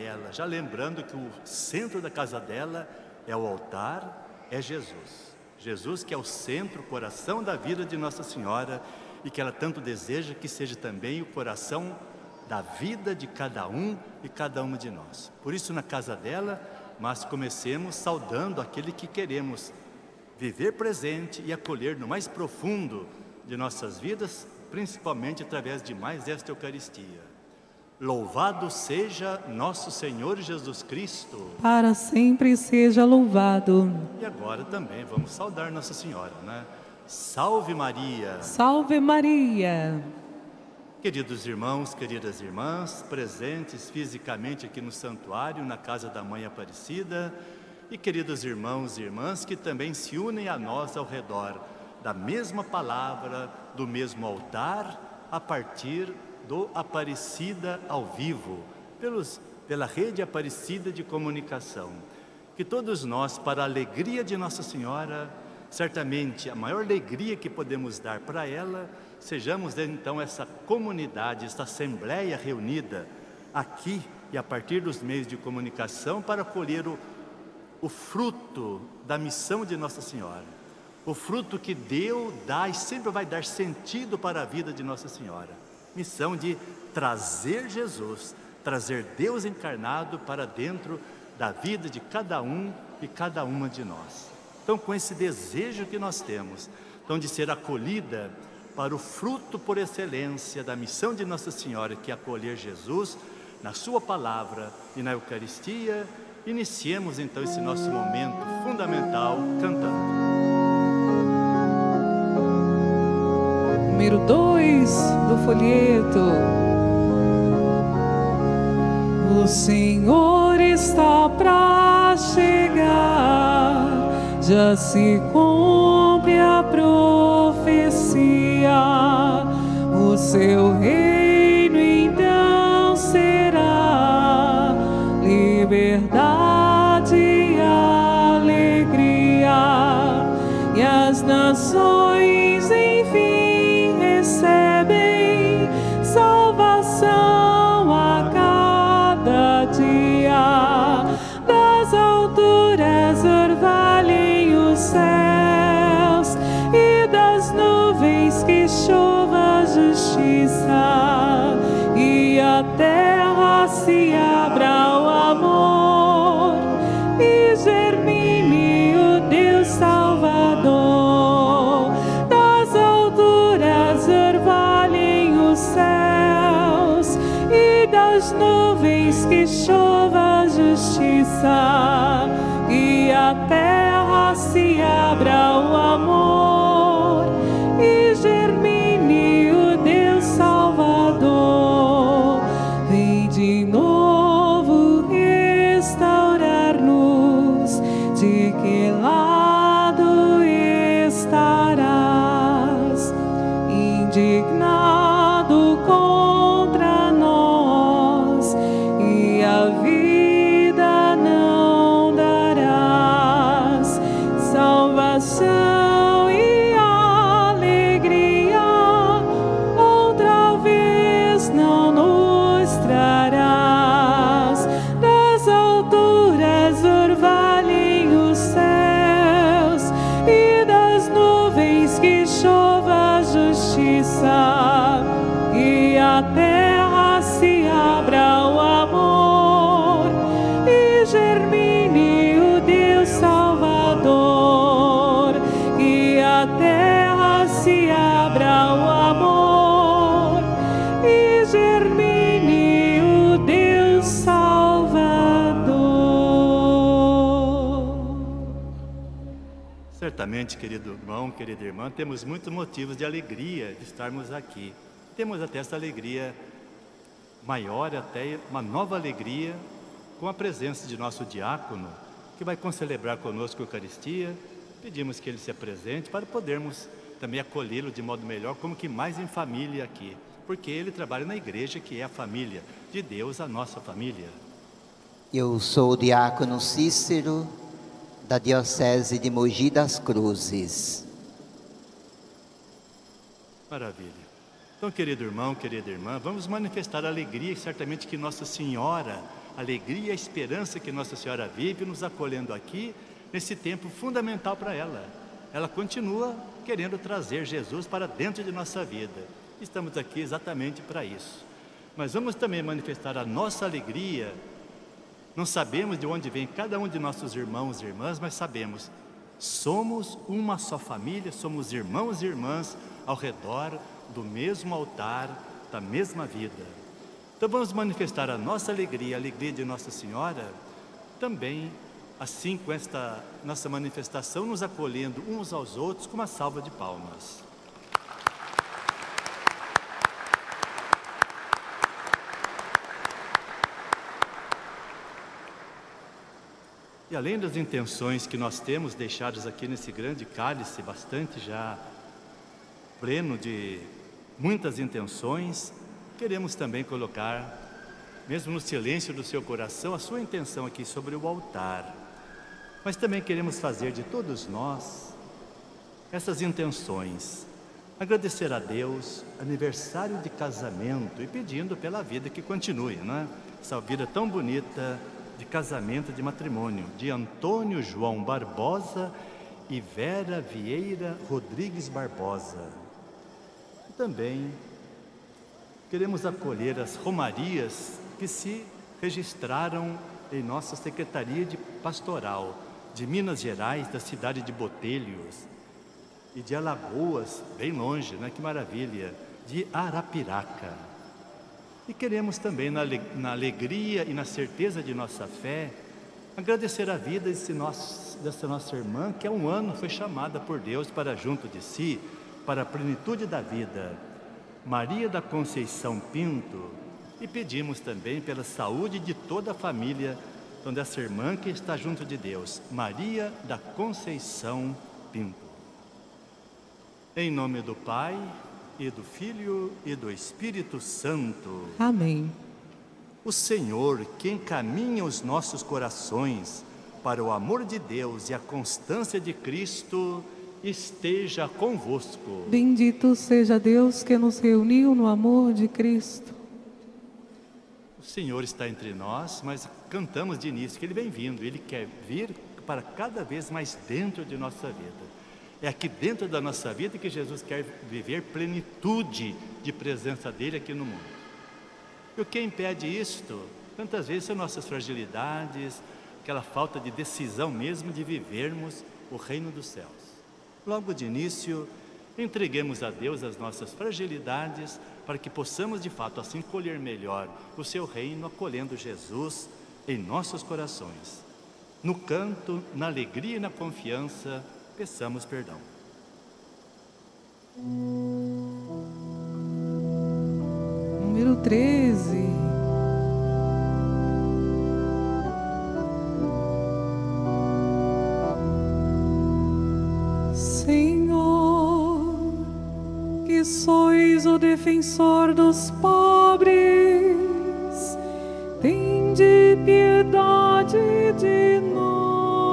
dela, já lembrando que o centro da casa dela é o altar, é Jesus. Jesus que é o centro, o coração da vida de Nossa Senhora e que ela tanto deseja que seja também o coração da vida de cada um e cada uma de nós. Por isso, na casa dela, nós comecemos saudando aquele que queremos viver presente e acolher no mais profundo de nossas vidas, principalmente através de mais esta Eucaristia. Louvado seja nosso Senhor Jesus Cristo. Para sempre seja louvado. E agora também vamos saudar Nossa Senhora, né? Salve Maria! Salve Maria! Queridos irmãos, queridas irmãs, presentes fisicamente aqui no santuário, na casa da Mãe Aparecida, e queridos irmãos e irmãs que também se unem a nós ao redor da mesma palavra, do mesmo altar, a partir do Aparecida ao vivo, pela rede Aparecida de comunicação. Que todos nós, para a alegria de Nossa Senhora, certamente a maior alegria que podemos dar para ela, sejamos então essa comunidade, essa assembleia reunida aqui e a partir dos meios de comunicação para colher o fruto da missão de Nossa Senhora. O fruto que Deus dá e sempre vai dar sentido para a vida de Nossa Senhora. Missão de trazer Jesus, trazer Deus encarnado para dentro da vida de cada um e cada uma de nós. Então, com esse desejo que nós temos, então de ser acolhida para o fruto por excelência da missão de Nossa Senhora, que é acolher Jesus na sua palavra e na Eucaristia, iniciemos então esse nosso momento fundamental cantando. Número 2 do folheto. O Senhor está para chegar, já se cumpre a profecia, o seu reino então será liberdade e alegria, e as nações enfim recebem salvação a cada dia. Das alturas orvalhem os céus, e das nuvens que chova a justiça, e a terra se abra ao amor, e germine o Deus Salvador. Das alturas orvalhem os céus, e das nuvens que chova a justiça, e a terra se abra ao amor, e germine o Deus Salvador. Vem de novo restaurar-nos, de que lado estarás? Indignado contra nós, e a vida não darás. Salvação e alegria outra vez não nos trarás. Das alturas orvalhem os céus, e das nuvens que chova a justiça, e a terra se abra ao amor, e germine o Deus Salvador. E a terra se abra ao amor, e germine o Deus Salvador. Certamente, querido irmão, querida irmã, temos muitos motivos de alegria de estarmos aqui. Temos até essa alegria maior, até uma nova alegria com a presença de nosso diácono, que vai concelebrar conosco a Eucaristia. Pedimos que ele se apresente para podermos também acolhê-lo de modo melhor, como que mais em família aqui, porque ele trabalha na igreja, que é a família de Deus, a nossa família. Eu sou o diácono Cícero, da Diocese de Mogi das Cruzes. Maravilha. Então, querido irmão, querida irmã, vamos manifestar a alegria, certamente que Nossa Senhora a alegria e a esperança que Nossa Senhora vive nos acolhendo aqui, nesse tempo fundamental para ela. Ela continua querendo trazer Jesus para dentro de nossa vida. Estamos aqui exatamente para isso. Mas vamos também manifestar a nossa alegria. Não sabemos de onde vem cada um de nossos irmãos e irmãs, mas sabemos, somos uma só família, somos irmãos e irmãs ao redor do mesmo altar, da mesma vida. Então vamos manifestar a nossa alegria, a alegria de Nossa Senhora, também assim com esta nossa manifestação, nos acolhendo uns aos outros com uma salva de palmas. E além das intenções que nós temos deixadas aqui nesse grande cálice, bastante já pleno de muitas intenções, queremos também colocar, mesmo no silêncio do seu coração, a sua intenção aqui sobre o altar. Mas também queremos fazer de todos nós essas intenções. Agradecer a Deus, aniversário de casamento, e pedindo pela vida que continue, não é? Essa vida tão bonita de casamento, de matrimônio, de Antônio João Barbosa e Vera Vieira Rodrigues Barbosa. E também queremos acolher as romarias que se registraram em nossa Secretaria de Pastoral de Minas Gerais, da cidade de Botelhos, e de Alagoas, bem longe, né? Que maravilha, de Arapiraca. E queremos também, na alegria e na certeza de nossa fé, agradecer a vida dessa nossa irmã, que há um ano foi chamada por Deus para junto de si, para a plenitude da vida, Maria da Conceição Pinto. E pedimos também pela saúde de toda a família, então dessa irmã que está junto de Deus, Maria da Conceição Pinto. Em nome do Pai, e do Filho e do Espírito Santo. Amém. O Senhor, que encaminha os nossos corações para o amor de Deus e a constância de Cristo, esteja convosco. Bendito seja Deus que nos reuniu no amor de Cristo. O Senhor está entre nós, mas cantamos de início que Ele vem vindo. Ele quer vir para cada vez mais dentro de nossa vida. É aqui dentro da nossa vida que Jesus quer viver plenitude de presença dEle aqui no mundo. E o que impede isto? Tantas vezes são nossas fragilidades, aquela falta de decisão mesmo de vivermos o reino dos céus. Logo de início, entreguemos a Deus as nossas fragilidades para que possamos de fato assim colher melhor o seu reino, acolhendo Jesus em nossos corações. No canto, na alegria e na confiança, peçamos perdão. Número 13. Senhor, que sois o defensor dos pobres, tende piedade de nós.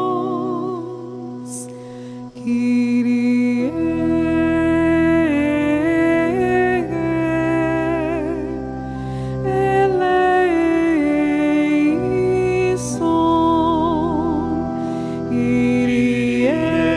Kyrie eleison, Kyrie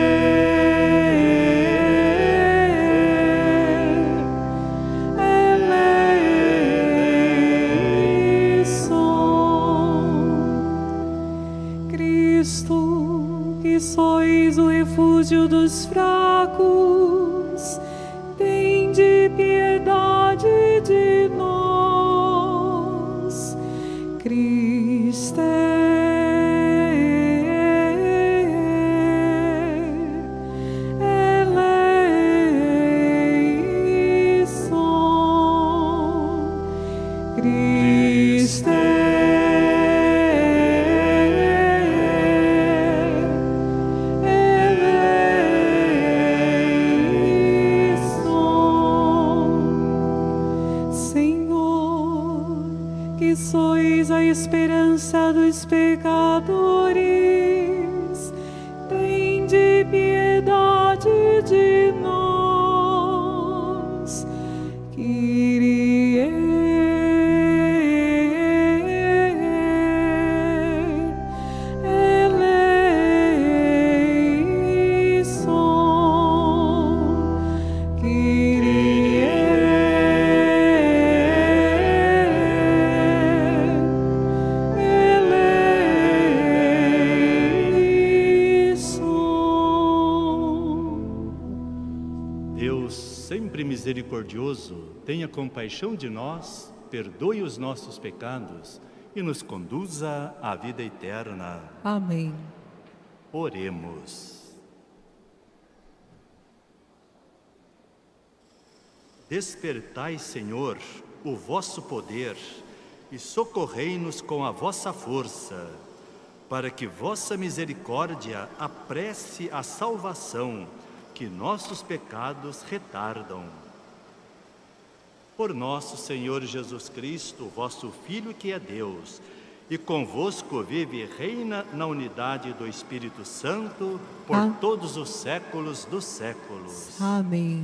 eleison. Cristo, que sois o refúgio dos fracos, tende piedade de nós. Cristo eleison. Cristo sois a esperança dos pecadores, tende piedade de nós. Kyrie eleison. sempre misericordioso, tenha compaixão de nós, perdoe os nossos pecados e nos conduza à vida eterna. Amém. Oremos. Despertai, Senhor, o vosso poder e socorrei-nos com a vossa força, para que vossa misericórdia apresse a salvação que nossos pecados retardam. Por nosso Senhor Jesus Cristo, vosso Filho que é Deus, e convosco vive e reina na unidade do Espírito Santo, por todos os séculos dos séculos. Amém.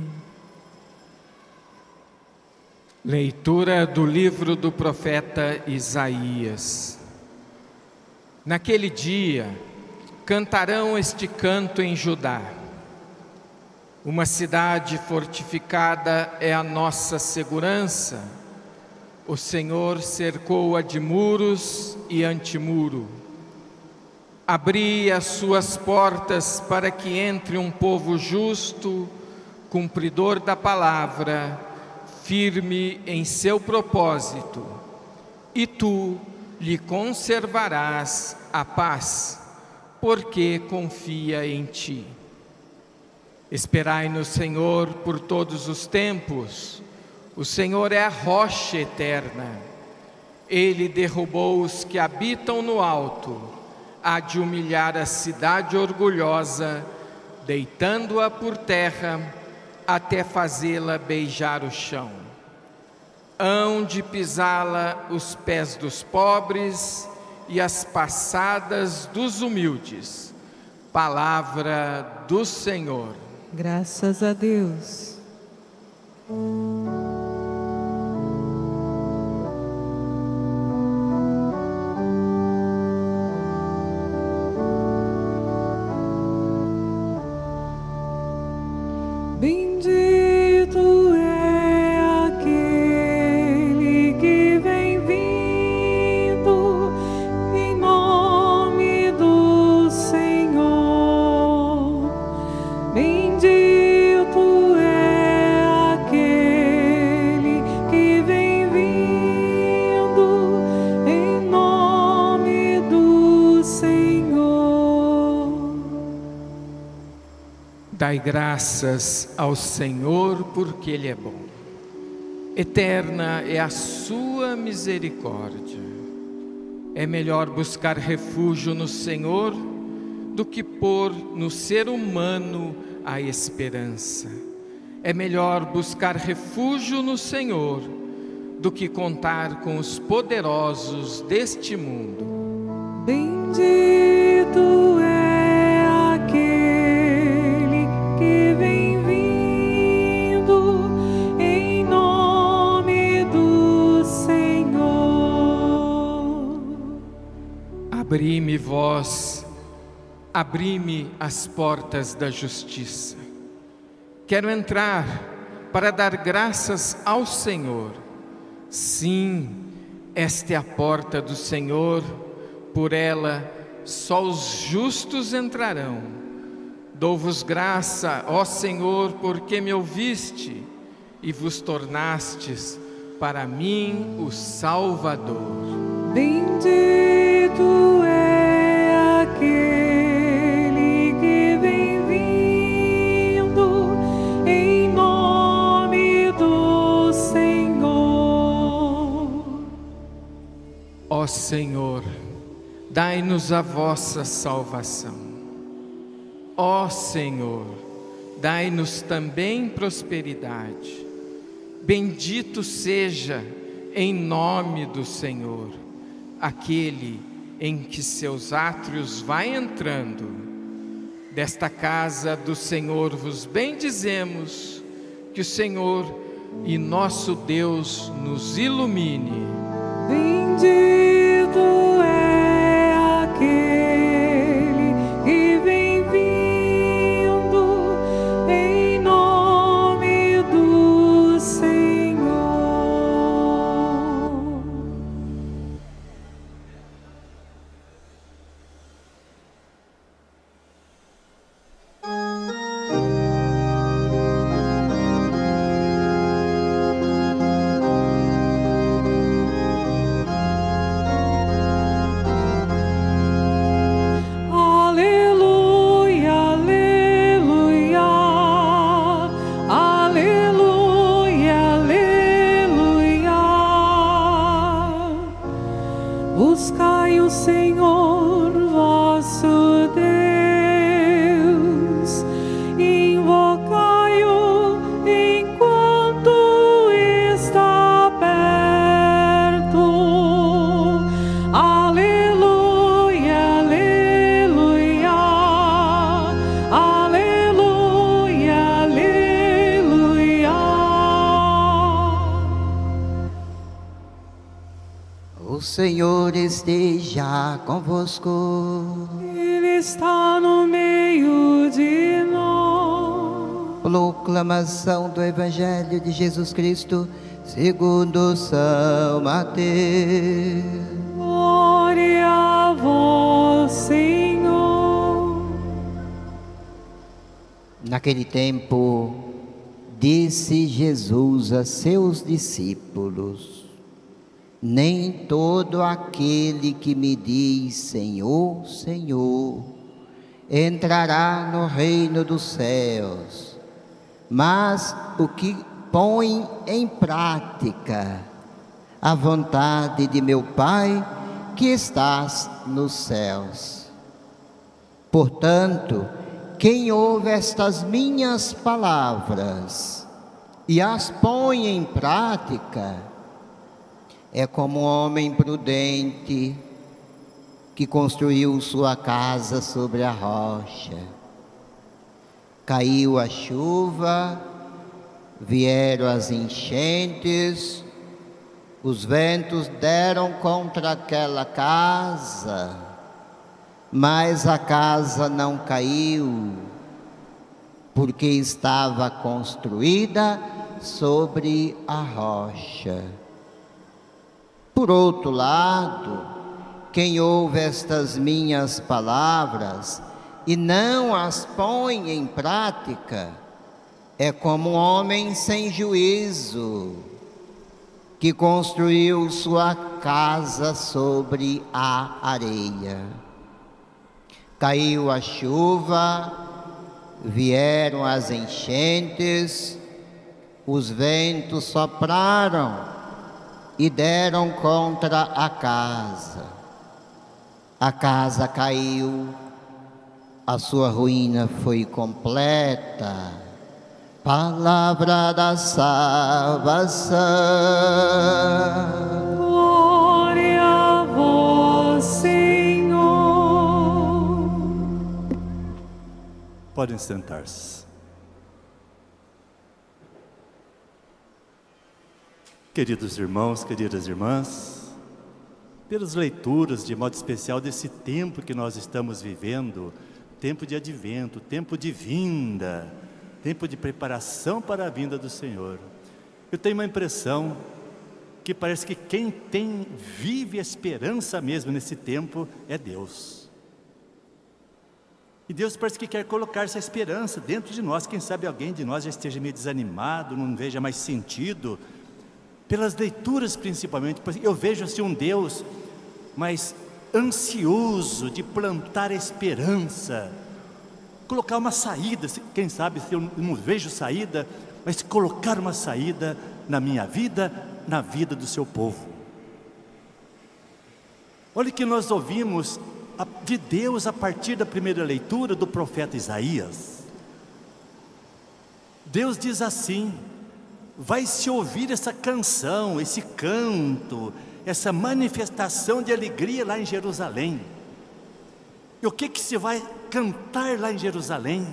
Leitura do livro do profeta Isaías. Naquele dia, cantarão este canto em Judá. Uma cidade fortificada é a nossa segurança. O Senhor cercou-a de muros e antemuro. Abri as suas portas para que entre um povo justo, cumpridor da palavra, firme em seu propósito, e tu lhe conservarás a paz, porque confia em ti. Esperai no Senhor por todos os tempos. O Senhor é a rocha eterna. Ele derrubou os que habitam no alto, há de humilhar a cidade orgulhosa, deitando-a por terra, até fazê-la beijar o chão. Hão de pisá-la os pés dos pobres e as passadas dos humildes. Palavra do Senhor. Graças a Deus. Bendito é aquele que vem vindo em nome do Senhor. Bendito é aquele que vem vindo em nome do Senhor. Dai graças ao Senhor, porque Ele é bom. Eterna é a sua misericórdia. É melhor buscar refúgio no Senhor do que pôr no ser humano a esperança. É melhor buscar refúgio no Senhor do que contar com os poderosos deste mundo. Bendito é aquele que vem vindo em nome do Senhor. Abri-me vós, abri-me as portas da justiça. Quero entrar para dar graças ao Senhor. Sim, esta é a porta do Senhor, por ela só os justos entrarão. Dou-vos graça, ó Senhor, porque me ouviste e vos tornastes para mim o Salvador. Bendito é aquele que vem vindo em nome do Senhor. Ó Senhor, dai-nos a vossa salvação. Ó Senhor, dai-nos também prosperidade. Bendito seja em nome do Senhor aquele em que seus átrios vai entrando. Desta casa do Senhor vos bendizemos, que o Senhor e nosso Deus nos ilumine. Bendito é aquele que vem vindo em nome do Senhor. Senhor esteja convosco. Ele está no meio de nós. Proclamação do Evangelho de Jesus Cristo segundo São Mateus. Glória a vós, Senhor. Naquele tempo, disse Jesus a seus discípulos: nem todo aquele que me diz Senhor, Senhor, entrará no reino dos céus, mas o que põe em prática a vontade de meu Pai que estás nos céus. Portanto, quem ouve estas minhas palavras e as põe em prática é como um homem prudente que construiu sua casa sobre a rocha. Caiu a chuva, vieram as enchentes, os ventos deram contra aquela casa, mas a casa não caiu, porque estava construída sobre a rocha. Por outro lado, quem ouve estas minhas palavras e não as põe em prática, é como um homem sem juízo, que construiu sua casa sobre a areia. Caiu a chuva, vieram as enchentes, os ventos sopraram e deram contra a casa. A casa caiu, a sua ruína foi completa. Palavra da salvação. Glória a vós, Senhor. Podem sentar-se. Queridos irmãos, queridas irmãs, pelas leituras, de modo especial, desse tempo que nós estamos vivendo, tempo de advento, tempo de vinda, tempo de preparação para a vinda do Senhor, eu tenho uma impressão que parece que quem vive a esperança mesmo nesse tempo é Deus. E Deus parece que quer colocar essa esperança dentro de nós. Quem sabe alguém de nós já esteja meio desanimado, não veja mais sentido, pelas leituras principalmente. Eu vejo assim um Deus mais ansioso de plantar a esperança, colocar uma saída, quem sabe se eu não vejo saída, mas colocar uma saída na minha vida, na vida do seu povo. Olha que nós ouvimos de Deus a partir da primeira leitura do profeta Isaías. Deus diz assim: vai se ouvir essa canção, esse canto, essa manifestação de alegria lá em Jerusalém. E o que se vai cantar lá em Jerusalém?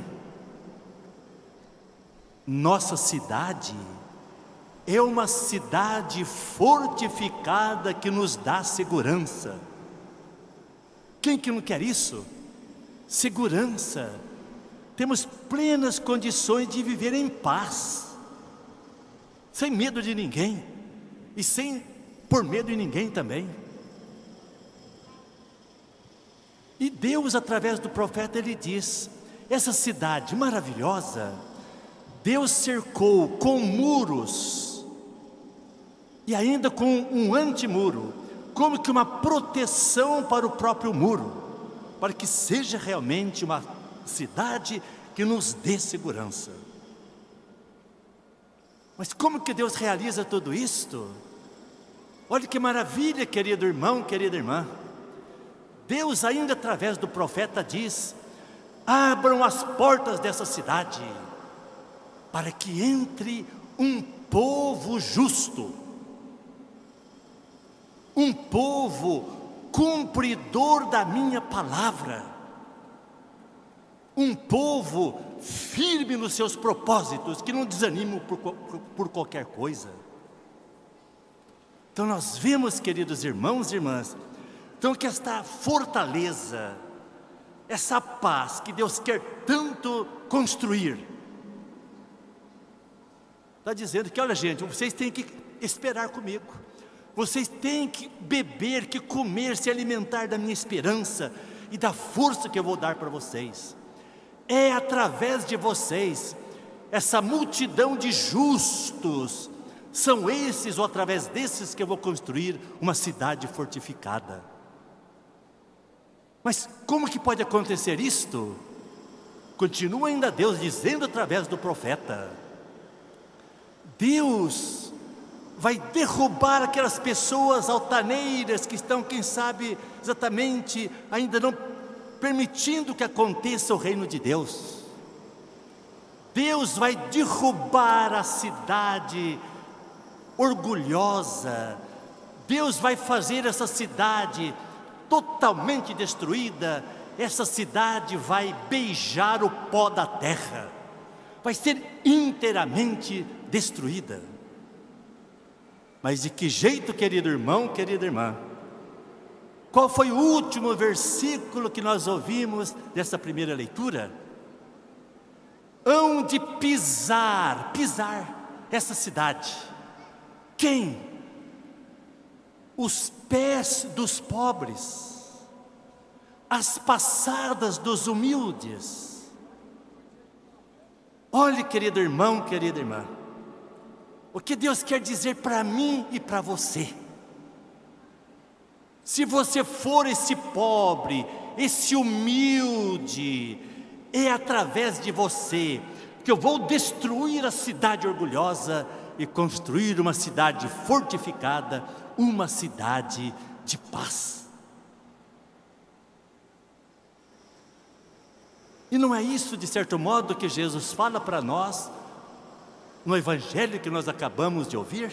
Nossa cidade é uma cidade fortificada que nos dá segurança. Quem que não quer isso? Segurança. Temos plenas condições de viver em paz, sem medo de ninguém e sem por medo de ninguém também. E Deus, através do profeta, ele diz: essa cidade maravilhosa, Deus cercou com muros e ainda com um antemuro, como que uma proteção para o próprio muro, para que seja realmente uma cidade que nos dê segurança. Mas como que Deus realiza tudo isto? Olha que maravilha, querido irmão, querida irmã. Deus ainda através do profeta diz: abram as portas dessa cidade, para que entre um povo justo, um povo cumpridor da minha palavra, um povo firme nos seus propósitos, que não desanima por qualquer coisa. Então nós vemos, queridos irmãos e irmãs, então que esta fortaleza, essa paz que Deus quer tanto construir, está dizendo que, olha gente, vocês têm que esperar comigo, vocês têm que beber, que comer, se alimentar da minha esperança e da força que eu vou dar para vocês. É através de vocês, essa multidão de justos, são esses ou através desses que eu vou construir uma cidade fortificada. Mas como que pode acontecer isto? Continua ainda Deus dizendo através do profeta: Deus vai derrubar aquelas pessoas altaneiras que estão, quem sabe, exatamente ainda não permitindo que aconteça o reino de Deus. Deus vai derrubar a cidade orgulhosa. Deus vai fazer essa cidade totalmente destruída. Essa cidade vai beijar o pó da terra, vai ser inteiramente destruída. Mas de que jeito, querido irmão, querida irmã? Qual foi o último versículo que nós ouvimos dessa primeira leitura? Hão de pisar essa cidade. Quem? Os pés dos pobres, as passadas dos humildes. Olhe, querido irmão, querida irmã, o que Deus quer dizer para mim e para você. Se você for esse pobre, esse humilde, é através de você que eu vou destruir a cidade orgulhosa e construir uma cidade fortificada, uma cidade de paz. E não é isso, de certo modo, que Jesus fala para nós no Evangelho que nós acabamos de ouvir?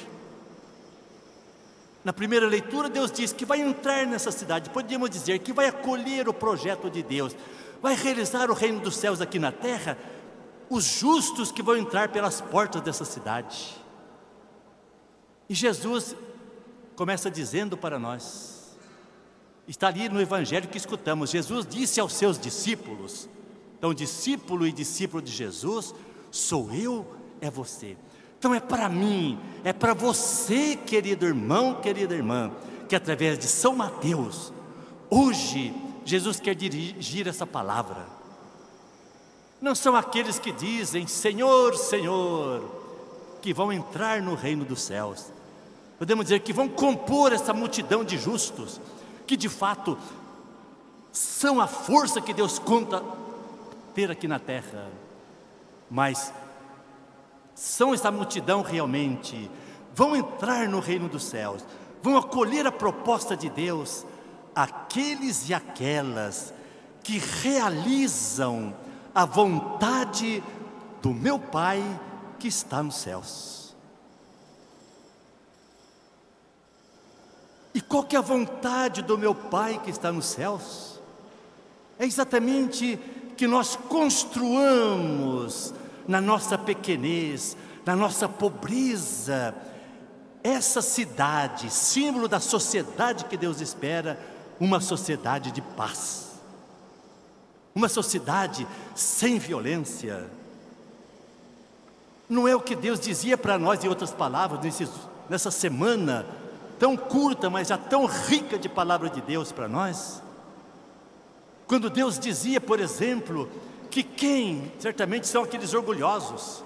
Na primeira leitura, Deus diz que vai entrar nessa cidade, podemos dizer que vai acolher o projeto de Deus, vai realizar o reino dos céus aqui na terra, os justos que vão entrar pelas portas dessa cidade. E Jesus começa dizendo para nós, está ali no Evangelho que escutamos, Jesus disse aos seus discípulos, então discípulo e discípulo de Jesus, sou eu, é você. Então é para mim, é para você, querido irmão, querida irmã, que através de São Mateus, hoje Jesus quer dirigir essa palavra. Não são aqueles que dizem Senhor, Senhor, que vão entrar no reino dos céus. Podemos dizer que vão compor essa multidão de justos, que de fato são a força que Deus conta ter aqui na terra. Mas são essa multidão realmente, vão entrar no reino dos céus, vão acolher a proposta de Deus, aqueles e aquelas que realizam a vontade do meu Pai que está nos céus. E qual que é a vontade do meu Pai que está nos céus? É exatamente que nós construamos na nossa pequenez, na nossa pobreza, essa cidade, símbolo da sociedade que Deus espera, uma sociedade de paz, uma sociedade sem violência. Não é o que Deus dizia para nós, em outras palavras, nessa semana tão curta, mas já tão rica de palavra de Deus para nós? Quando Deus dizia, por exemplo, que certamente são aqueles orgulhosos,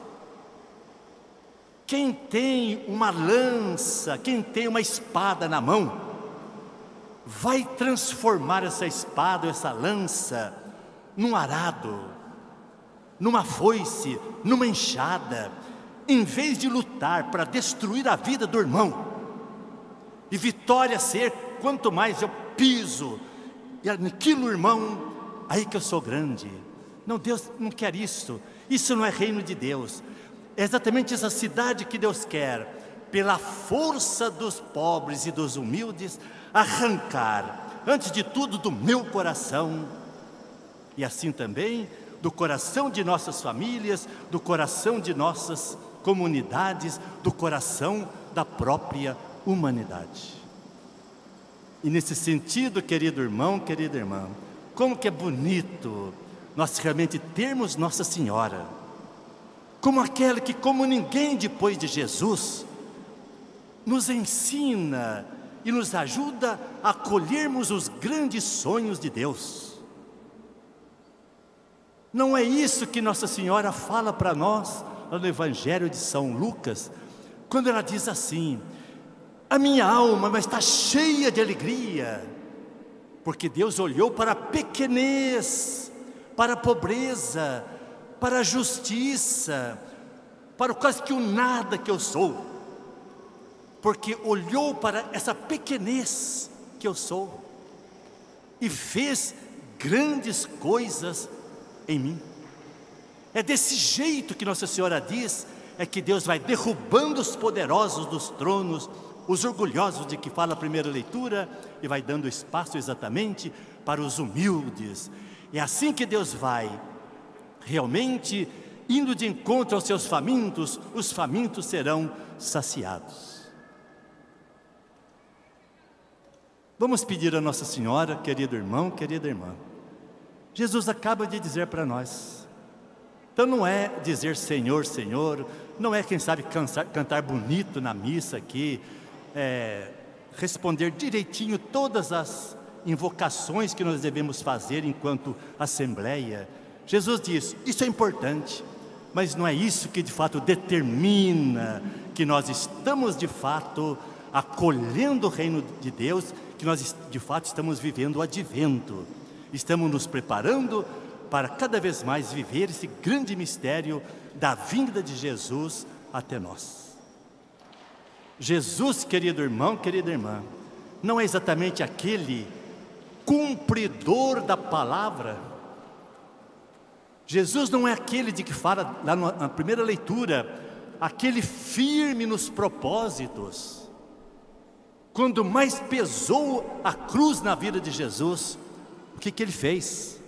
quem tem uma lança, quem tem uma espada na mão, vai transformar essa espada, essa lança, num arado, numa foice, numa enxada, em vez de lutar para destruir a vida do irmão, e vitória ser, quanto mais eu piso, e aniquilo o irmão, aí que eu sou grande. Não, Deus não quer isso, isso não é reino de Deus. É exatamente essa cidade que Deus quer, pela força dos pobres e dos humildes, arrancar, antes de tudo, do meu coração, e assim também do coração de nossas famílias, do coração de nossas comunidades, do coração da própria humanidade. E nesse sentido, querido irmão, querida irmã, como que é bonito nós realmente termos Nossa Senhora como aquela que, como ninguém depois de Jesus, nos ensina e nos ajuda a acolhermos os grandes sonhos de Deus. Não é isso que Nossa Senhora fala para nós no Evangelho de São Lucas, quando ela diz assim: a minha alma está cheia de alegria, porque Deus olhou para a pequenez, para a pobreza, para a justiça, para o quase que o nada que eu sou, porque olhou para essa pequenez que eu sou e fez grandes coisas em mim. É desse jeito que Nossa Senhora diz, é que Deus vai derrubando os poderosos dos tronos, os orgulhosos de que fala a primeira leitura, e vai dando espaço exatamente para os humildes. É assim que Deus vai realmente indo de encontro aos seus famintos, os famintos serão saciados. Vamos pedir a Nossa Senhora, querido irmão, querida irmã. Jesus acaba de dizer para nós. Então não é dizer Senhor, Senhor, não é quem sabe cantar bonito na missa aqui, responder direitinho todas as invocações que nós devemos fazer enquanto Assembleia. Jesus diz, isso é importante, mas não é isso que de fato determina que nós estamos de fato acolhendo o reino de Deus, que nós de fato estamos vivendo o advento, estamos nos preparando para cada vez mais viver esse grande mistério da vinda de Jesus até nós. Jesus, querido irmão, querida irmã, não é exatamente aquele cumpridor da palavra. Jesus não é aquele de que fala lá na primeira leitura, aquele firme nos propósitos. Quando mais pesou a cruz na vida de Jesus, o que ele fez?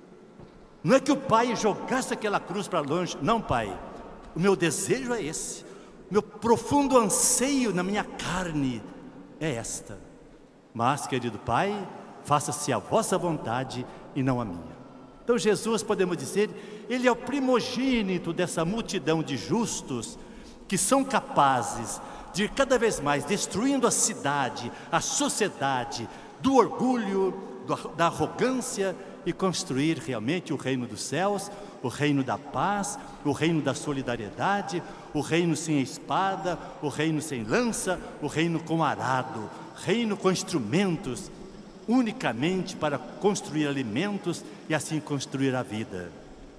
Não é que o Pai jogasse aquela cruz para longe, não, Pai, o meu desejo é esse, o meu profundo anseio na minha carne é esta, mas, querido Pai, faça-se a vossa vontade e não a minha. Então Jesus, podemos dizer, ele é o primogênito dessa multidão de justos que são capazes de ir cada vez mais destruindo a cidade, a sociedade, do orgulho, da arrogância, e construir realmente o reino dos céus, o reino da paz, o reino da solidariedade, o reino sem espada, o reino sem lança, o reino com arado, reino com instrumentos, unicamente para construir alimentos e assim construir a vida.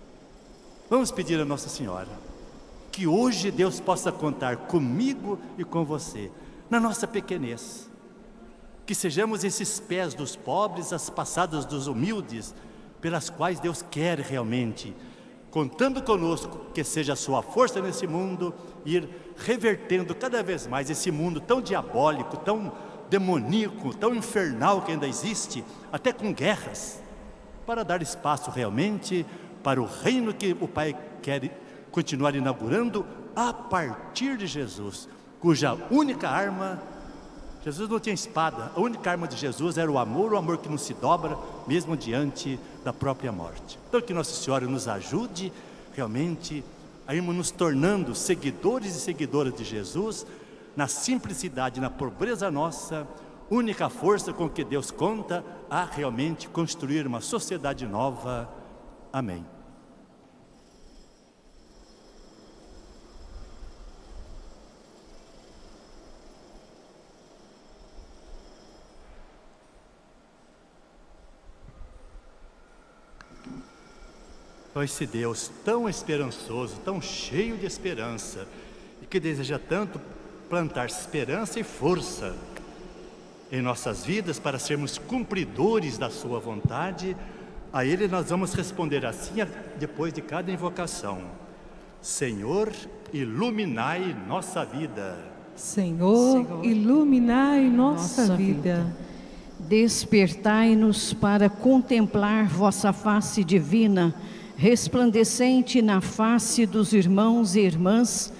Vamos pedir a Nossa Senhora que hoje Deus possa contar comigo e com você, na nossa pequenez, que sejamos esses pés dos pobres, as passadas dos humildes, pelas quais Deus quer realmente, contando conosco, que seja a sua força nesse mundo, ir revertendo cada vez mais esse mundo tão diabólico, tão demoníaco, tão infernal que ainda existe, até com guerras, para dar espaço realmente para o reino que o Pai quer continuar inaugurando a partir de Jesus, cuja única arma, Jesus não tinha espada, a única arma de Jesus era o amor que não se dobra, mesmo diante da própria morte. Então que Nossa Senhora nos ajude realmente a irmos nos tornando seguidores e seguidoras de Jesus, na simplicidade, na pobreza nossa, única força com que Deus conta a realmente construir uma sociedade nova. Amém. Então esse Deus tão esperançoso, tão cheio de esperança, e que deseja tanto plantar esperança e força em nossas vidas para sermos cumpridores da sua vontade, a Ele nós vamos responder assim depois de cada invocação: Senhor, iluminai nossa vida. Senhor, iluminai nossa vida. Despertai-nos para contemplar vossa face divina, resplandecente na face dos irmãos e irmãs,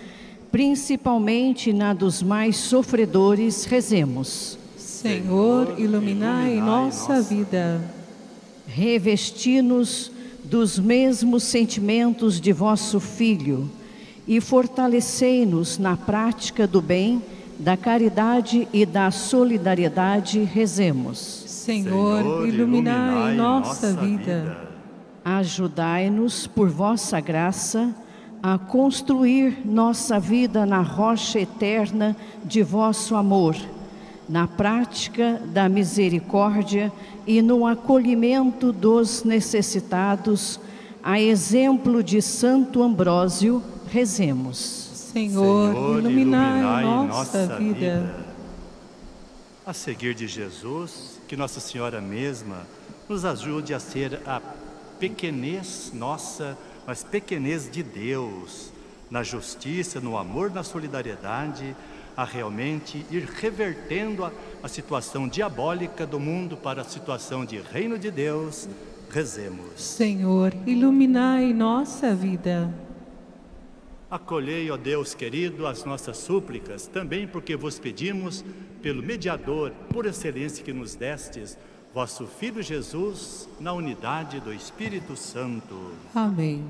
principalmente na dos mais sofredores, rezemos. Senhor, iluminai nossa vida. Revesti-nos dos mesmos sentimentos de vosso Filho e fortalecei-nos na prática do bem, da caridade e da solidariedade, rezemos. Senhor, iluminai nossa vida. Ajudai-nos, por vossa graça, a construir nossa vida na rocha eterna de vosso amor, na prática da misericórdia e no acolhimento dos necessitados, a exemplo de Santo Ambrósio, rezemos. Senhor, iluminai nossa vida. A seguir de Jesus, que Nossa Senhora mesma nos ajude a ser a pequenez nossa, mas pequenez de Deus, na justiça, no amor, na solidariedade, a realmente ir revertendo a situação diabólica do mundo para a situação de reino de Deus. Rezemos. Senhor, iluminai nossa vida. Acolhei, ó Deus querido, as nossas súplicas, também porque vos pedimos, pelo mediador, por excelência que nos destes, vosso Filho Jesus, na unidade do Espírito Santo. Amém.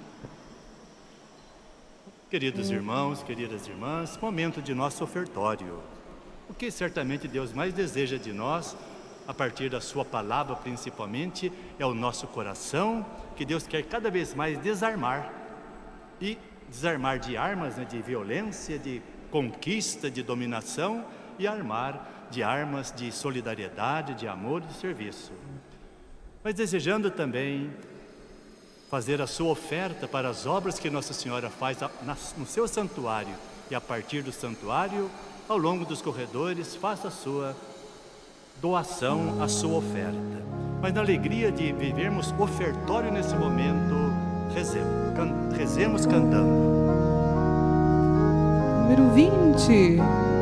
Queridos irmãos, queridas irmãs, momento de nosso ofertório. O que certamente Deus mais deseja de nós, a partir da sua palavra principalmente, é o nosso coração, que Deus quer cada vez mais desarmar. E desarmar de armas, de violência, de conquista, de dominação, e armar de armas de solidariedade, de amor e de serviço. Mas desejando também fazer a sua oferta para as obras que Nossa Senhora faz no seu santuário, e a partir do santuário, ao longo dos corredores, faça a sua doação, a sua oferta. Mas na alegria de vivermos ofertório nesse momento, rezemos cantando. Número 20.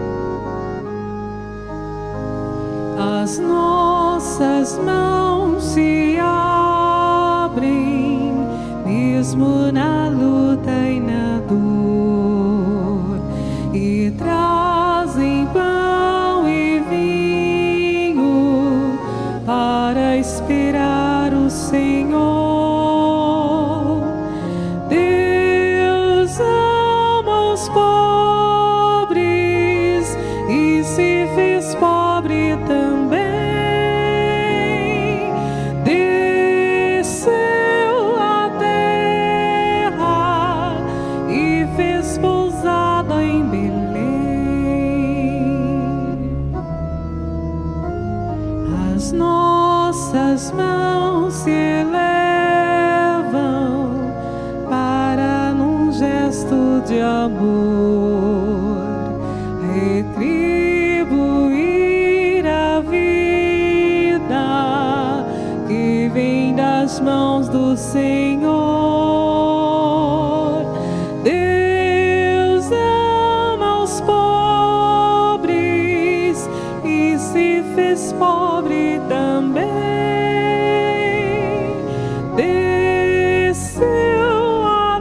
As nossas mãos se abrem, mesmo na luta e na dor, e trazem pão e vinho para esperar o Senhor. Deus ama os pobres e se fez pobre também. Desceu à terra e fez pousada em Belém. As nossas mãos se elevam para num gesto de amor retribuir a vida que vem das mãos do Senhor. Deus ama os pobres e se fez pobre também. Desceu à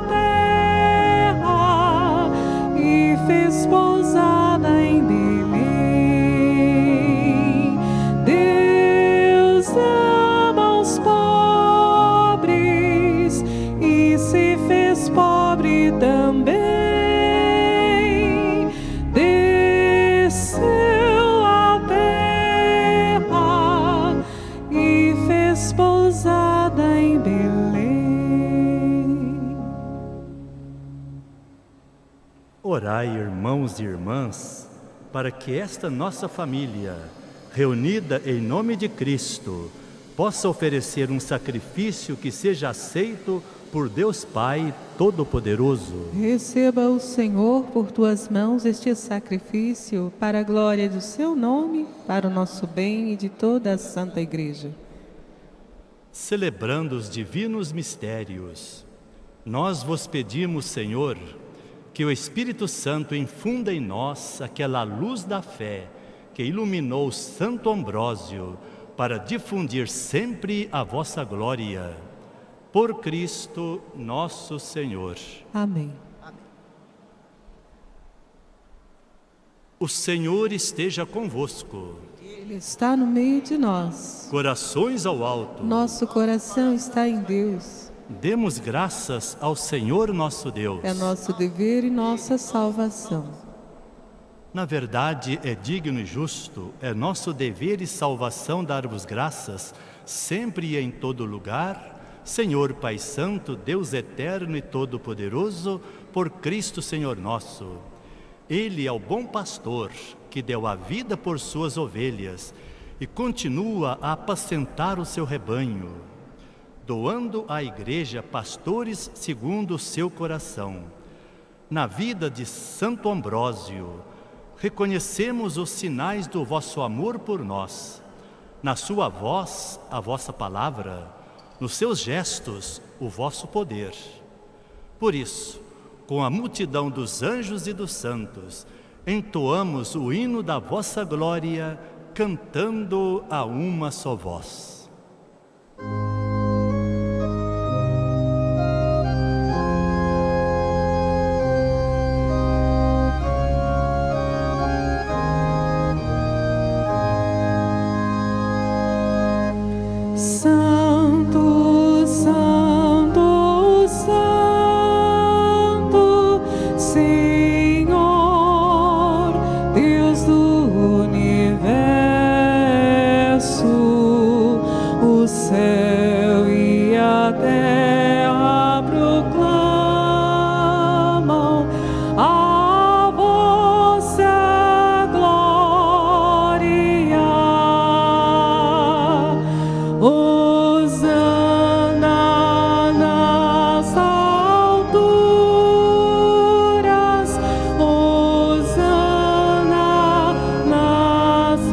terra e fez pousada em Belém. Deus ama os pobres e se fez pobre também. Desceu à terra e fez pousada em Belém. Orai, irmãos e irmãs, para que esta nossa família, reunida em nome de Cristo, possa oferecer um sacrifício que seja aceito por Deus Pai Todo-Poderoso. Receba o Senhor por tuas mãos este sacrifício para a glória do seu nome, para o nosso bem e de toda a Santa Igreja. Celebrando os divinos mistérios, nós vos pedimos, Senhor, que o Espírito Santo infunda em nós aquela luz da fé que iluminou Santo Ambrósio para difundir sempre a vossa glória. Por Cristo nosso Senhor. Amém. O Senhor esteja convosco. Ele está no meio de nós. Corações ao alto. Nosso coração está em Deus. Demos graças ao Senhor nosso Deus. É nosso dever e nossa salvação. Na verdade, é digno e justo, é nosso dever e salvação dar-vos graças, sempre e em todo lugar, Senhor Pai Santo, Deus eterno e todo-poderoso, por Cristo Senhor nosso. Ele é o bom pastor, que deu a vida por suas ovelhas e continua a apacentar o seu rebanho, doando à Igreja pastores segundo o seu coração. Na vida de Santo Ambrósio, reconhecemos os sinais do vosso amor por nós. Na sua voz, a vossa palavra, nos seus gestos, o vosso poder. Por isso, com a multidão dos anjos e dos santos, entoamos o hino da vossa glória, cantando a uma só voz. Santo, Santo, Santo, Senhor, Deus do universo, o céu e a terra proclamam a vossa glória. Hosana nas alturas, Hosana nas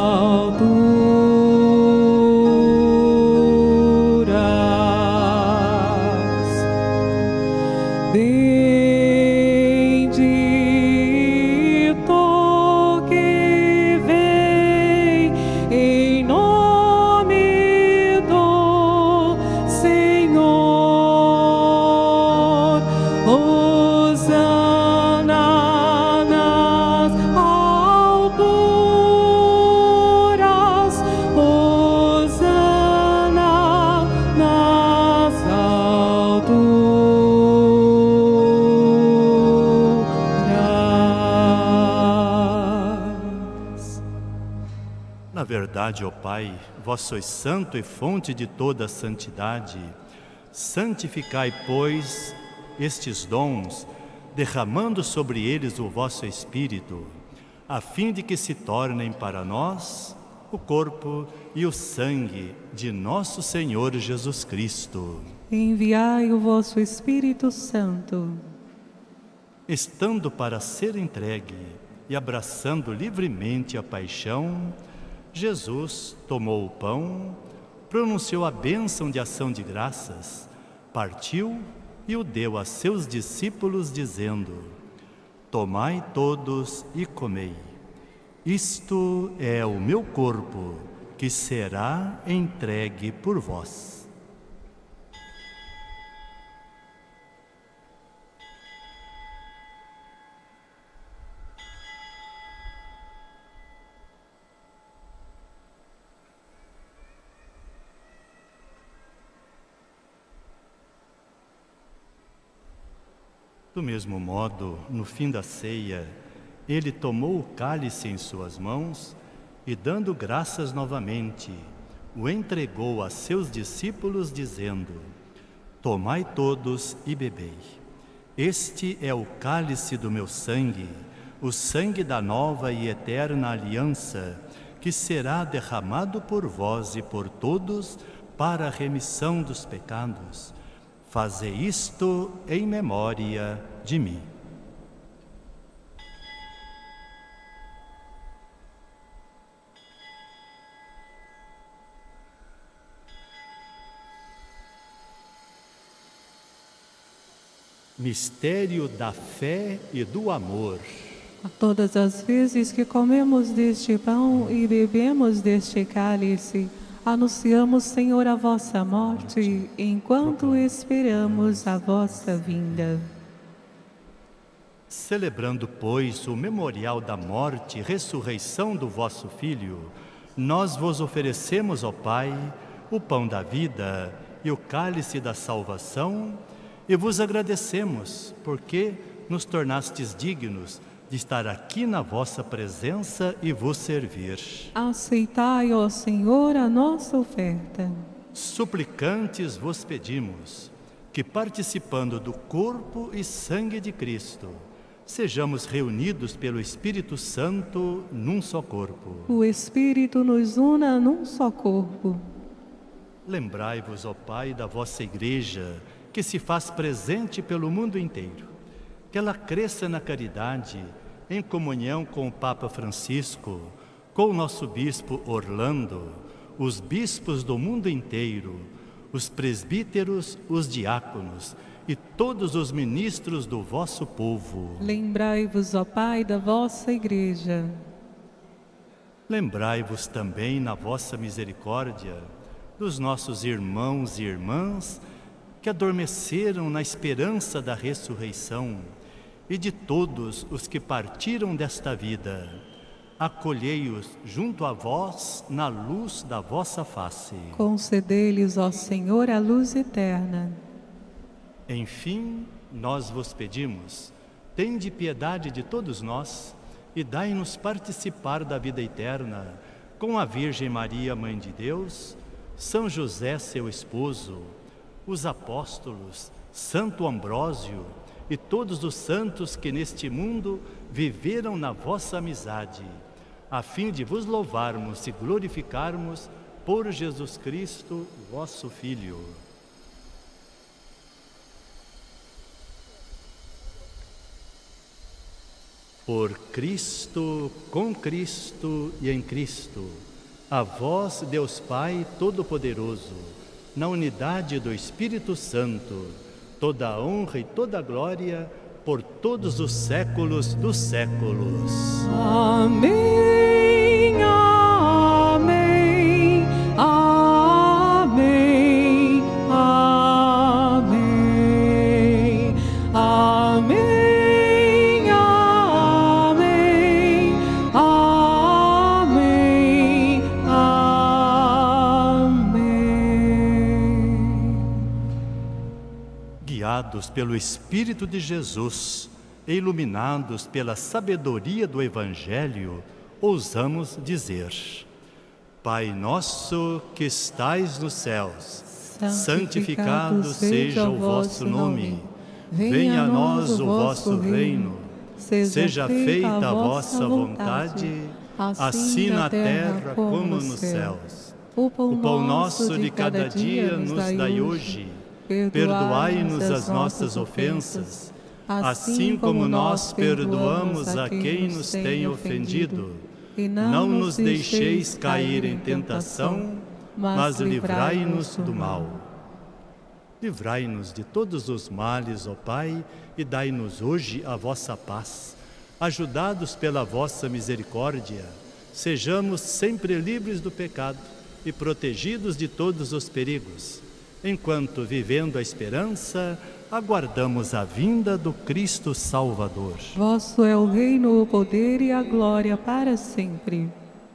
alturas. Bendito que vem em nome do Senhor. Hosana nas alturas, Hosana nas alturas. Na verdade, ó Pai, vós sois santo e fonte de toda a santidade. Santificai, pois, estes dons, derramando sobre eles o vosso Espírito, a fim de que se tornem para nós o corpo e o sangue de nosso Senhor Jesus Cristo. Enviai o vosso Espírito Santo. Estando para ser entregue e abraçando livremente a paixão, Jesus tomou o pão, pronunciou a bênção de ação de graças, partiu e o deu a seus discípulos, dizendo: Tomai todos e comei. Isto é o meu corpo, que será entregue por vós. Do mesmo modo, no fim da ceia, ele tomou o cálice em suas mãos e, dando graças novamente, o entregou a seus discípulos, dizendo: Tomai todos e bebei. Este é o cálice do meu sangue, o sangue da nova e eterna aliança, que será derramado por vós e por todos para a remissão dos pecados. Fazei isto em memória de mim. Mistério da fé e do amor. Todas as vezes que comemos deste pão e bebemos deste cálice, anunciamos, Senhor, a vossa morte, enquanto esperamos a vossa vinda. Celebrando, pois, o memorial da morte e ressurreição do vosso Filho, nós vos oferecemos, ó Pai, o pão da vida e o cálice da salvação, e vos agradecemos, porque nos tornastes dignos de estar aqui na vossa presença e vos servir. Aceitai, ó Senhor, a nossa oferta. Suplicantes vos pedimos que, participando do corpo e sangue de Cristo, sejamos reunidos pelo Espírito Santo num só corpo. O Espírito nos una num só corpo. Lembrai-vos, ó Pai, da vossa Igreja, que se faz presente pelo mundo inteiro. Que ela cresça na caridade, em comunhão com o Papa Francisco, com o nosso Bispo Orlando, os bispos do mundo inteiro, os presbíteros, os diáconos e todos os ministros do vosso povo. Lembrai-vos, ó Pai, da vossa Igreja. Lembrai-vos também, na vossa misericórdia, dos nossos irmãos e irmãs que adormeceram na esperança da ressurreição e de todos os que partiram desta vida. Acolhei-os junto a vós na luz da vossa face. Concedei-lhes, ó Senhor, a luz eterna. Enfim, nós vos pedimos, tende piedade de todos nós e dai-nos participar da vida eterna com a Virgem Maria, Mãe de Deus, São José, seu esposo, os apóstolos, Santo Ambrósio e todos os santos que neste mundo viveram na vossa amizade, a fim de vos louvarmos e glorificarmos por Jesus Cristo, vosso Filho. Por Cristo, com Cristo e em Cristo, a vós, Deus Pai Todo-Poderoso, na unidade do Espírito Santo, toda a honra e toda a glória, por todos os séculos dos séculos. Amém, amém, amém, amém, amém. Guiados pelo Espírito de Jesus e iluminados pela sabedoria do Evangelho, ousamos dizer: Pai nosso que estais nos céus, santificado seja o vosso nome. Venha a nós o vosso reino. Seja feita a vossa vontade, assim na terra como nos céus. O pão nosso de cada dia nos dai hoje. Perdoai-nos as nossas ofensas, assim como nós perdoamos a quem nos tem ofendido. E não nos deixeis cair em tentação, mas livrai-nos do mal. Livrai-nos de todos os males, ó Pai, e dai-nos hoje a vossa paz. Ajudados pela vossa misericórdia, sejamos sempre livres do pecado e protegidos de todos os perigos, enquanto, vivendo a esperança, aguardamos a vinda do Cristo Salvador. Vosso é o reino, o poder e a glória para sempre.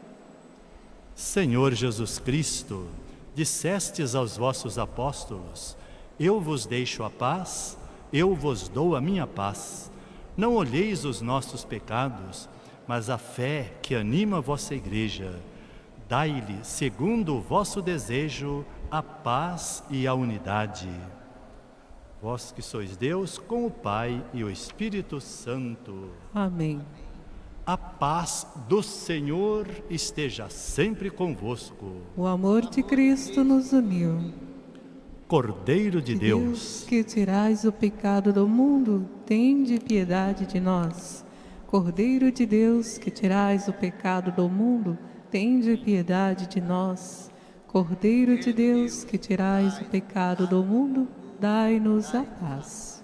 Senhor Jesus Cristo, dissestes aos vossos apóstolos: eu vos deixo a paz, eu vos dou a minha paz. Não olheis os nossos pecados, mas a fé que anima a vossa Igreja. Dai-lhe, segundo o vosso desejo, a paz e a unidade. Vós que sois Deus, com o Pai e o Espírito Santo. Amém. A paz do Senhor esteja sempre convosco. O amor de Cristo nos uniu. Cordeiro de Deus, que tirais o pecado do mundo, tende piedade de nós. Cordeiro de Deus, que tirais o pecado do mundo, tende piedade de nós. Cordeiro de Deus, que tirais o pecado do mundo, dai-nos a paz.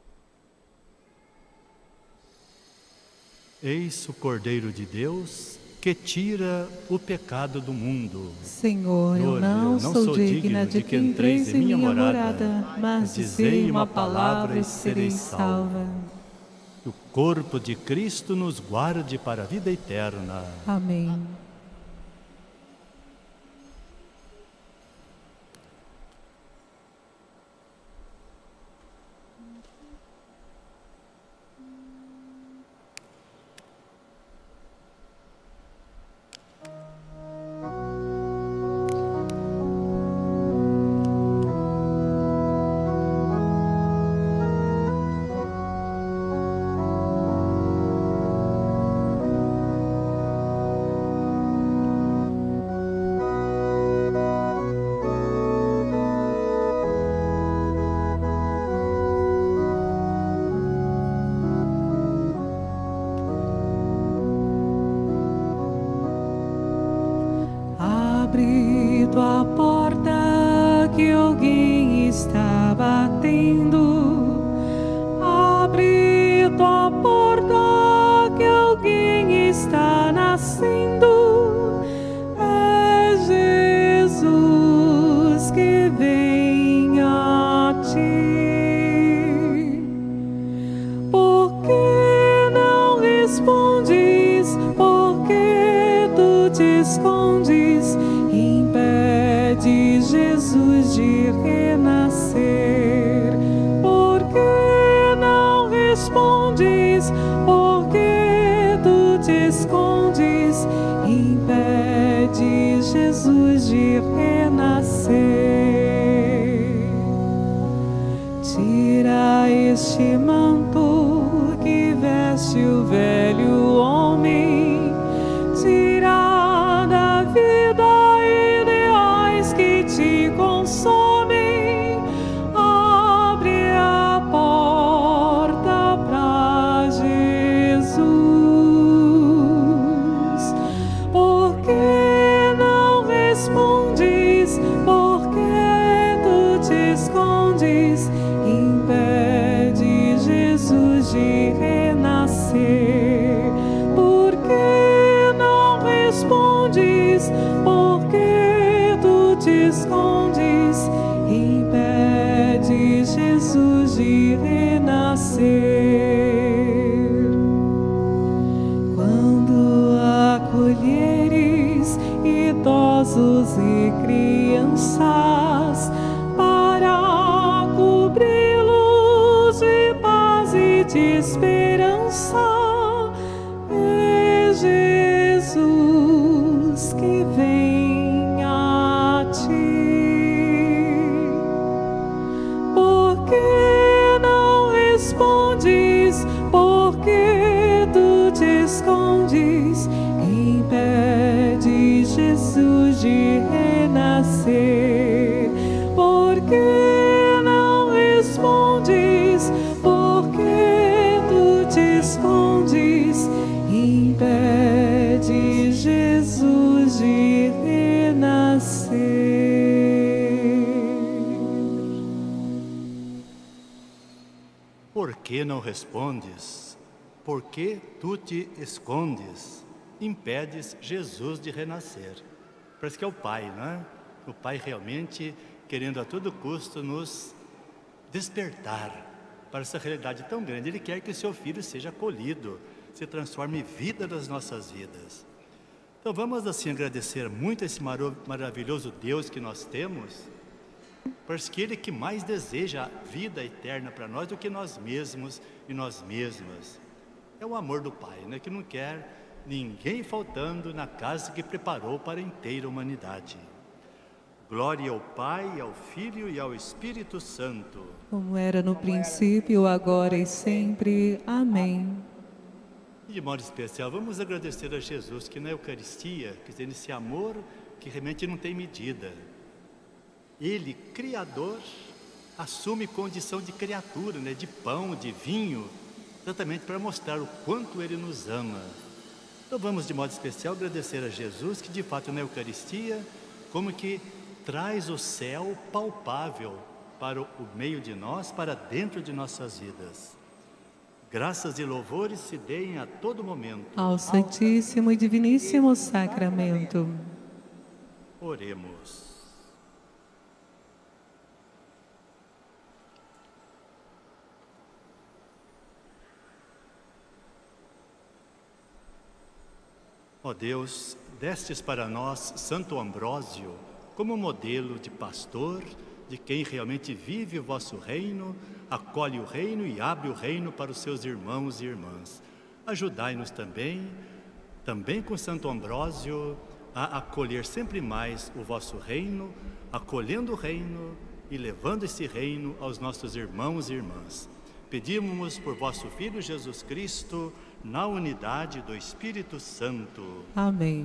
Eis o Cordeiro de Deus que tira o pecado do mundo. Senhor, eu não sou digna de que entreis em minha morada, mas dizei uma palavra e serei salva. Que o corpo de Cristo nos guarde para a vida eterna. Amém. Abre tua porta que alguém está batendo. Abre tua porta que alguém está nascendo. É Jesus que vem a ti. Por que não respondes? Por que tu te escondes? Impede Jesus de renascer. Por que não respondes? Por que tu te escondes? Impede Jesus de renascer. Tira este manto que veste o velho homem. Tira da vida ideais que te consomem. Abre a porta para Jesus. Por que não respondes? Por que tu te escondes? Impede Jesus de renascer. Por que não respondes? Por que tu te escondes? Impede Jesus de renascer. Quando acolheres idosos e crianças para cobri-los de paz e de esperança, é Jesus que vem a ti. Por que não respondes? Por que tu te escondes? Impede Jesus de renascer. Por que não respondes? Por que tu te escondes? Impede Jesus de renascer. Por que não respondes? Por que tu te escondes? Impedes Jesus de renascer. Parece que é o Pai, não é? O Pai realmente querendo a todo custo nos despertar para essa realidade tão grande. Ele quer que o seu Filho seja acolhido, se transforme em vida das nossas vidas. Então vamos assim agradecer muito esse maravilhoso Deus que nós temos, porque Ele que mais deseja a vida eterna para nós do que nós mesmos e nós mesmas. É o amor do Pai, né? Que não quer ninguém faltando na casa que preparou para a inteira humanidade. Glória ao Pai, ao Filho e ao Espírito Santo. Como era no princípio, agora e sempre. Amém. E de modo especial, vamos agradecer a Jesus que na Eucaristia, quer dizer, esse amor que realmente não tem medida. Ele, Criador, assume condição de criatura, né? De pão, de vinho, exatamente para mostrar o quanto Ele nos ama. Então vamos de modo especial agradecer a Jesus que de fato na Eucaristia, como que traz o céu palpável para o meio de nós, para dentro de nossas vidas. Graças e louvores se deem a todo momento ao Santíssimo e Diviníssimo Sacramento. Oremos. Ó Deus, destes para nós Santo Ambrósio como modelo de pastor, de quem realmente vive o vosso reino, acolhe o reino e abre o reino para os seus irmãos e irmãs. Ajudai-nos também com Santo Ambrósio, a acolher sempre mais o vosso reino, acolhendo o reino e levando esse reino aos nossos irmãos e irmãs. Pedimos por vosso Filho Jesus Cristo, na unidade do Espírito Santo. Amém.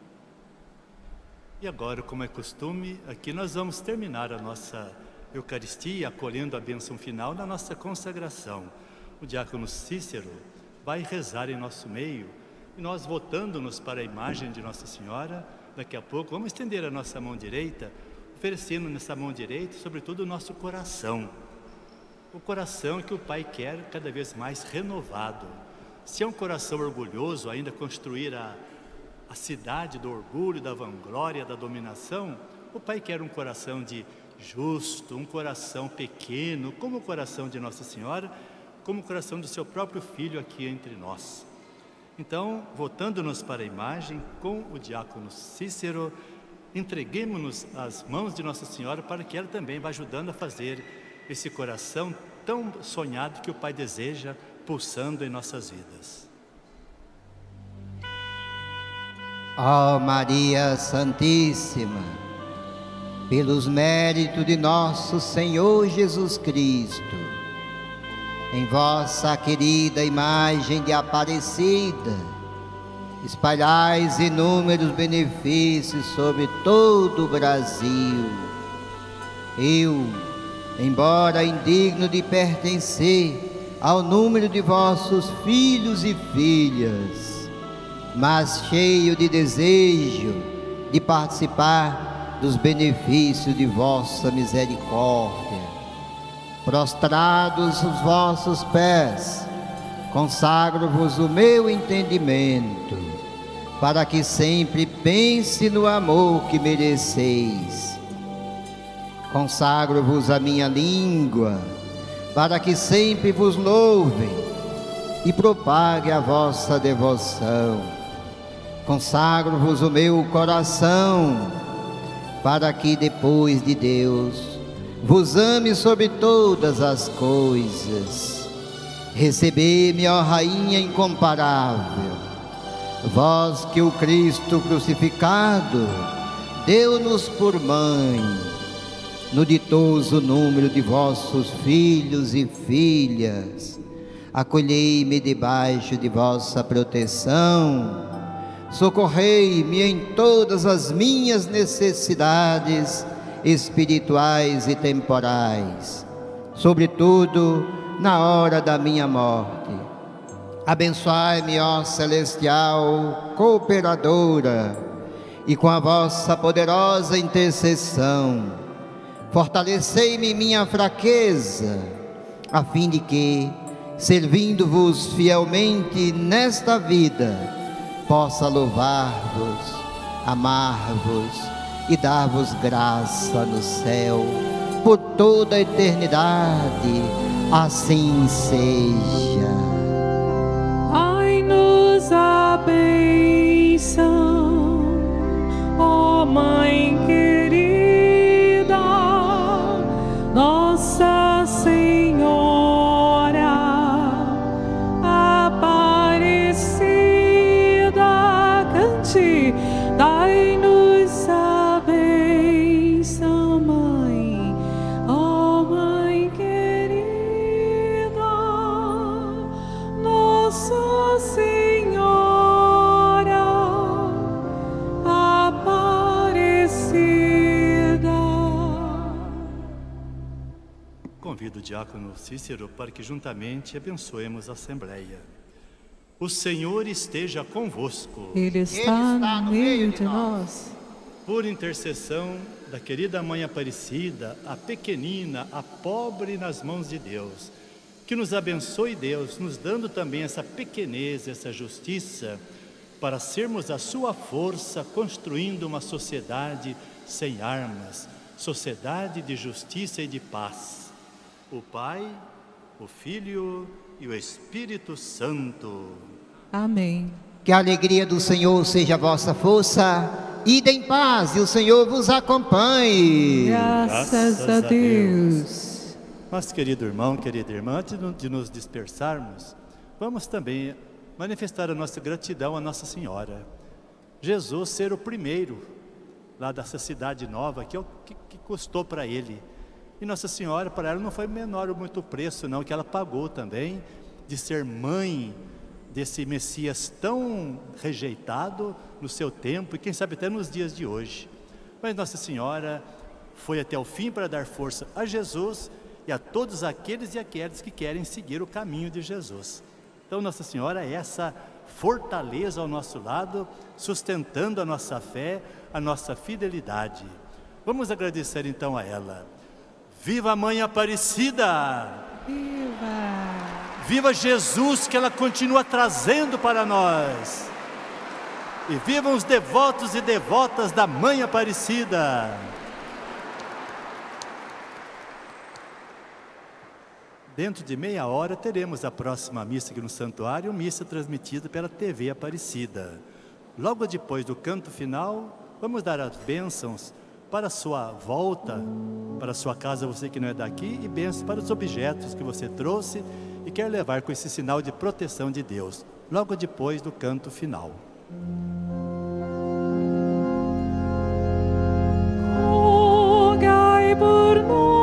E agora, como é costume, aqui nós vamos terminar a nossa Eucaristia, acolhendo a bênção final na nossa consagração. O diácono Cícero vai rezar em nosso meio, e nós, voltando-nos para a imagem de Nossa Senhora, daqui a pouco vamos estender a nossa mão direita, oferecendo nessa mão direita, sobretudo, o nosso coração. O coração que o Pai quer cada vez mais renovado. Se é um coração orgulhoso, ainda construir a cidade do orgulho, da vanglória, da dominação, o Pai quer um coração de justo, um coração pequeno, como o coração de Nossa Senhora, como o coração do seu próprio Filho aqui entre nós. Então, voltando-nos para a imagem, com o diácono Cícero, entreguemos-nos às mãos de Nossa Senhora para que ela também vá ajudando a fazer esse coração tão sonhado que o Pai deseja, pulsando em nossas vidas. Ó Maria Santíssima, pelos méritos de nosso Senhor Jesus Cristo, em vossa querida imagem de Aparecida, espalhais inúmeros benefícios sobre todo o Brasil. Eu, embora indigno de pertencer ao número de vossos filhos e filhas, mas cheio de desejo de participar dos benefícios de vossa misericórdia, prostrados os vossos pés, consagro-vos o meu entendimento, para que sempre pense no amor que mereceis. Consagro-vos a minha língua, para que sempre vos louve e propague a vossa devoção. Consagro-vos o meu coração, para que depois de Deus vos ame sobre todas as coisas. Recebei-me, ó Rainha incomparável, vós que o Cristo crucificado deu-nos por mãe, no ditoso número de vossos filhos e filhas. Acolhei-me debaixo de vossa proteção, socorrei-me em todas as minhas necessidades espirituais e temporais, sobretudo na hora da minha morte. Abençoai-me, ó celestial cooperadora, e com a vossa poderosa intercessão, fortalecei-me em minha fraqueza, a fim de que, servindo-vos fielmente nesta vida, possa louvar-vos, amar-vos e dar-vos graça no céu, por toda a eternidade. Assim seja. Dai-nos a bênção, ó Mãe querida, Nossa Senhora Aparecida, cante, dai-nos a bênção, Mãe, ó Mãe querida, Nossa Senhora Aparecida. Convido o diácono Cícero para que juntamente abençoemos a Assembleia. O Senhor esteja convosco. Ele está no meio de nós. Por intercessão da querida Mãe Aparecida, a pequenina, a pobre nas mãos de Deus, Que nos abençoe, Deus, nos dando também essa pequenez, essa justiça, para sermos a sua força, construindo uma sociedade sem armas, sociedade de justiça e de paz. O Pai, o Filho e o Espírito Santo. Amém. Que a alegria do Senhor seja a vossa força. Ide em paz e o Senhor vos acompanhe. Graças a Deus. Mas, querido irmão, querida irmã, antes de nos dispersarmos, vamos também manifestar a nossa gratidão à Nossa Senhora. Jesus ser o primeiro lá dessa cidade nova, que custou para Ele. E Nossa Senhora, para ela não foi menor ou muito preço não, que ela pagou também, de ser mãe desse Messias tão rejeitado no seu tempo, e quem sabe até nos dias de hoje. Mas Nossa Senhora foi até o fim para dar força a Jesus e a todos aqueles e aquelas que querem seguir o caminho de Jesus. Então Nossa Senhora é essa fortaleza ao nosso lado, sustentando a nossa fé, a nossa fidelidade. Vamos agradecer então a ela. Viva a Mãe Aparecida! Viva! Viva Jesus, que ela continua trazendo para nós! E vivam os devotos e devotas da Mãe Aparecida! Dentro de meia hora teremos a próxima missa aqui no santuário, missa transmitida pela TV Aparecida. Logo depois do canto final, vamos dar as bênçãos para a sua volta, para a sua casa, você que não é daqui, e bênçãos para os objetos que você trouxe e quer levar com esse sinal de proteção de Deus, logo depois do canto final. Rogai por nós.